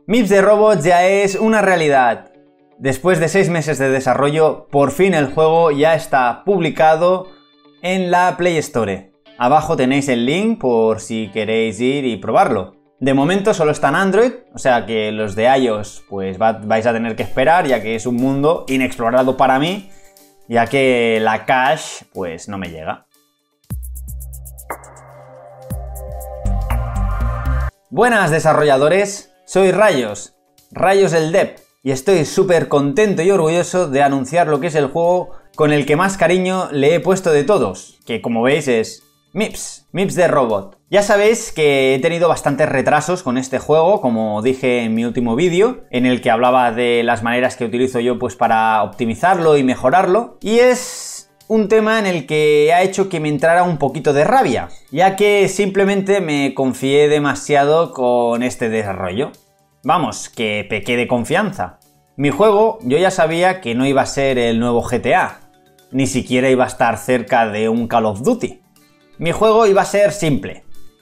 Mips de Robots ya es una realidad. Después de 6 meses de desarrollo, por fin el juego ya está publicado en la Play Store. Abajo tenéis el link por si queréis ir y probarlo. De momento solo está en Android, o sea que los de iOS pues vais a tener que esperar, ya que es un mundo inexplorado para mí, ya que la cache pues no me llega. Buenas desarrolladores, soy Rayos el Dev, y estoy súper contento y orgulloso de anunciar lo que es el juego con el que más cariño le he puesto de todos, que como veis es Mips de Robot. Ya sabéis que he tenido bastantes retrasos con este juego, como dije en mi último vídeo, en el que hablaba de las maneras que utilizo yo pues para optimizarlo y mejorarlo, y es un tema en el que ha hecho que me entrara un poquito de rabia, ya que simplemente me confié demasiado con este desarrollo. Vamos, que pequé de confianza. Mi juego yo ya sabía que no iba a ser el nuevo GTA, ni siquiera iba a estar cerca de un Call of Duty. Mi juego iba a ser simple.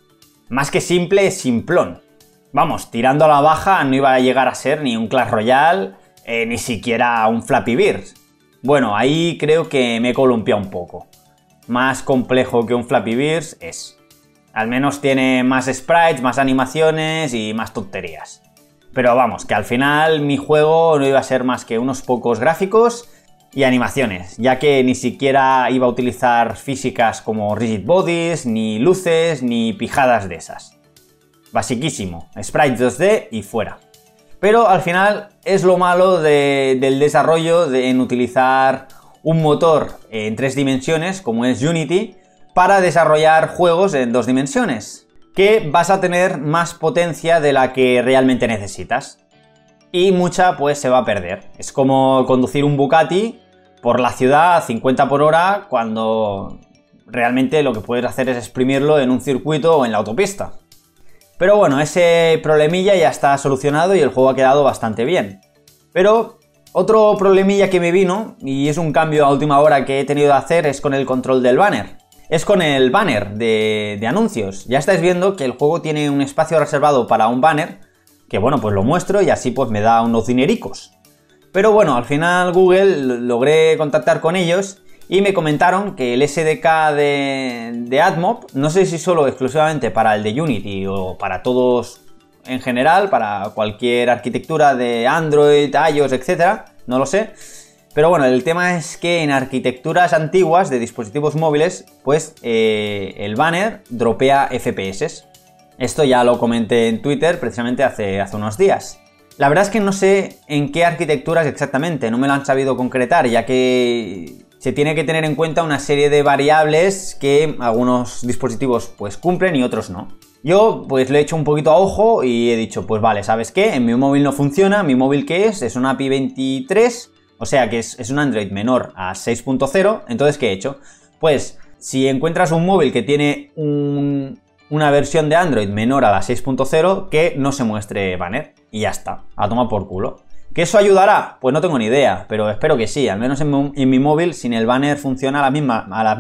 Más que simple, simplón. Vamos, tirando a la baja no iba a llegar a ser ni un Clash Royale, ni siquiera un Flappy Bird. Bueno, ahí creo que me he columpiado un poco. Más complejo que un Flappy Bird es. Al menos tiene más sprites, más animaciones y más tonterías. Pero vamos, que al final mi juego no iba a ser más que unos pocos gráficos y animaciones, ya que ni siquiera iba a utilizar físicas como rigid bodies, ni luces, ni pijadas de esas. Basiquísimo, sprites 2D y fuera. Pero al final es lo malo del desarrollo en utilizar un motor en 3 dimensiones, como es Unity, para desarrollar juegos en 2 dimensiones, que vas a tener más potencia de la que realmente necesitas. Y mucha pues se va a perder. Es como conducir un Bugatti por la ciudad a 50 por hora cuando realmente lo que puedes hacer es exprimirlo en un circuito o en la autopista. Pero bueno, ese problemilla ya está solucionado y el juego ha quedado bastante bien. Pero otro problemilla que me vino, y es un cambio a última hora que he tenido que hacer, es con el control del banner. Es con el banner de anuncios. Ya estáis viendo que el juego tiene un espacio reservado para un banner, que bueno, pues lo muestro y así pues me da unos dinericos. Pero bueno, al final Google logré contactar con ellos y me comentaron que el SDK de AdMob, no sé si solo exclusivamente para el de Unity o para todos en general, para cualquier arquitectura de Android, iOS, etc., no lo sé. Pero bueno, el tema es que en arquitecturas antiguas de dispositivos móviles, pues el banner dropea FPS. Esto ya lo comenté en Twitter precisamente hace unos días. La verdad es que no sé en qué arquitecturas exactamente, no me lo han sabido concretar, ya que se tiene que tener en cuenta una serie de variables que algunos dispositivos pues cumplen y otros no. Yo pues le he hecho un poquito a ojo y he dicho, pues vale, ¿sabes qué? En mi móvil no funciona, mi móvil ¿qué es? Es un API 23, o sea que es un Android menor a 6.0, entonces ¿qué he hecho? Pues si encuentras un móvil que tiene una versión de Android menor a la 6.0, que no se muestre banner y ya está, a tomar por culo. ¿Que eso ayudará? Pues no tengo ni idea, pero espero que sí, al menos en mi móvil sin el banner funciona a las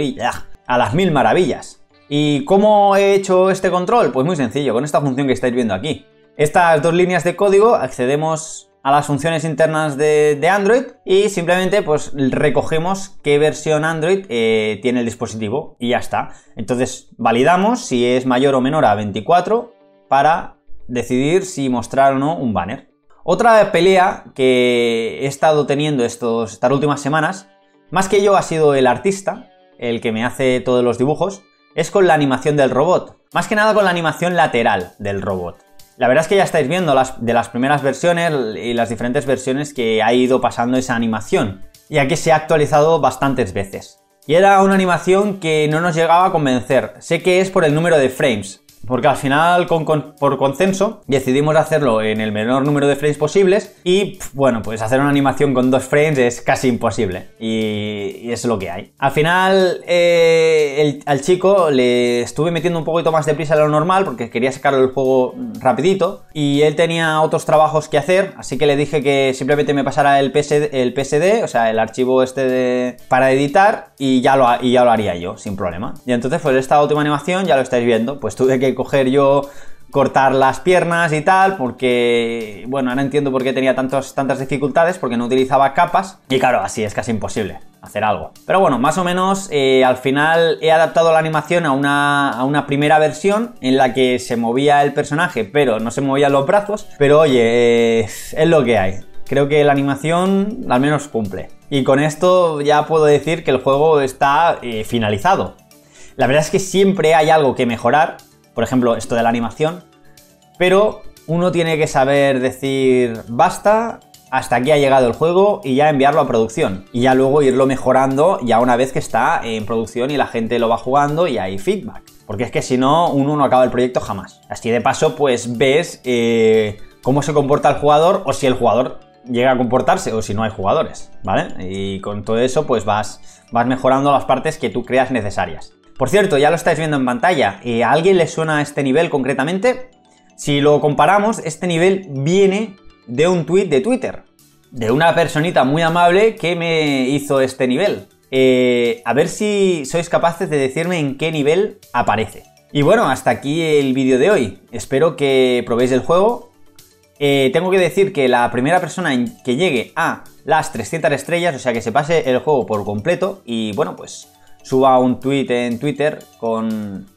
mil maravillas. ¿Y cómo he hecho este control? Pues muy sencillo, con esta función que estáis viendo aquí. Estas 2 líneas de código accedemos a las funciones internas de Android y simplemente pues recogemos qué versión Android tiene el dispositivo y ya está. Entonces validamos si es mayor o menor a 24 para decidir si mostrar o no un banner. Otra pelea que he estado teniendo estas últimas semanas, más que yo ha sido el artista, el que me hace todos los dibujos, es con la animación del robot. Más que nada con la animación lateral del robot. La verdad es que ya estáis viendo de las primeras versiones y las diferentes versiones que ha ido pasando esa animación, ya que se ha actualizado bastantes veces. Y era una animación que no nos llegaba a convencer. Sé que es por el número de frames, porque al final por consenso decidimos hacerlo en el menor número de frames posibles y bueno, pues hacer una animación con 2 frames es casi imposible y es lo que hay. Al final al chico le estuve metiendo un poquito más de prisa de lo normal porque quería sacarlo el juego rapidito y él tenía otros trabajos que hacer, así que le dije que simplemente me pasara el PSD, o sea, el archivo para editar y ya lo haría yo sin problema. Y entonces pues esta última animación ya lo estáis viendo, pues tuve que coger yo cortar las piernas y tal, porque, bueno, ahora entiendo por qué tenía tantas dificultades, porque no utilizaba capas, y claro, así es casi imposible hacer algo. Pero bueno, más o menos, al final he adaptado la animación a una primera versión en la que se movía el personaje, pero no se movían los brazos, pero oye, es lo que hay. Creo que la animación al menos cumple. Y con esto ya puedo decir que el juego está finalizado. La verdad es que siempre hay algo que mejorar, por ejemplo, esto de la animación, pero uno tiene que saber decir basta, hasta aquí ha llegado el juego y ya enviarlo a producción. Y ya luego irlo mejorando ya una vez que está en producción y la gente lo va jugando y hay feedback. Porque es que si no, uno no acaba el proyecto jamás. Así de paso, pues ves cómo se comporta el jugador o si el jugador llega a comportarse o si no hay jugadores, ¿vale? Y con todo eso, pues vas mejorando las partes que tú creas necesarias. Por cierto, ya lo estáis viendo en pantalla, ¿a alguien le suena este nivel concretamente? Si lo comparamos, este nivel viene de un tweet de Twitter, de una personita muy amable que me hizo este nivel. A ver si sois capaces de decirme en qué nivel aparece. Y bueno, hasta aquí el vídeo de hoy. Espero que probéis el juego. Tengo que decir que la primera persona que llegue a las 300 estrellas, o sea que se pase el juego por completo y bueno, pues suba un tweet en Twitter con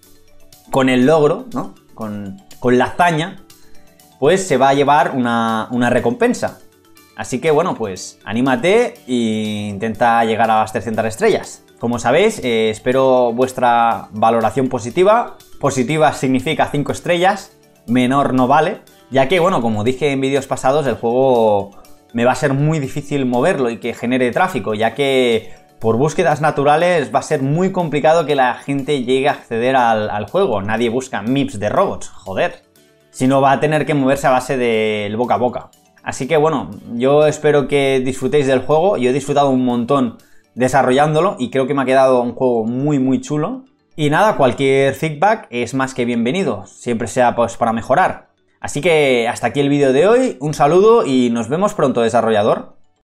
el logro, ¿no? Con la hazaña, pues se va a llevar una recompensa. Así que bueno, pues anímate e intenta llegar a las 300 estrellas. Como sabéis, espero vuestra valoración positiva. Positiva significa 5 estrellas, menor no vale, ya que bueno, como dije en vídeos pasados, el juego me va a ser muy difícil moverlo y que genere tráfico, ya que por búsquedas naturales va a ser muy complicado que la gente llegue a acceder al juego. Nadie busca MIPS de robots, joder. Sino va a tener que moverse a base del boca a boca. Así que bueno, yo espero que disfrutéis del juego. Yo he disfrutado un montón desarrollándolo y creo que me ha quedado un juego muy muy chulo. Y nada, cualquier feedback es más que bienvenido, siempre sea pues para mejorar. Así que hasta aquí el vídeo de hoy, un saludo y nos vemos pronto, desarrollador.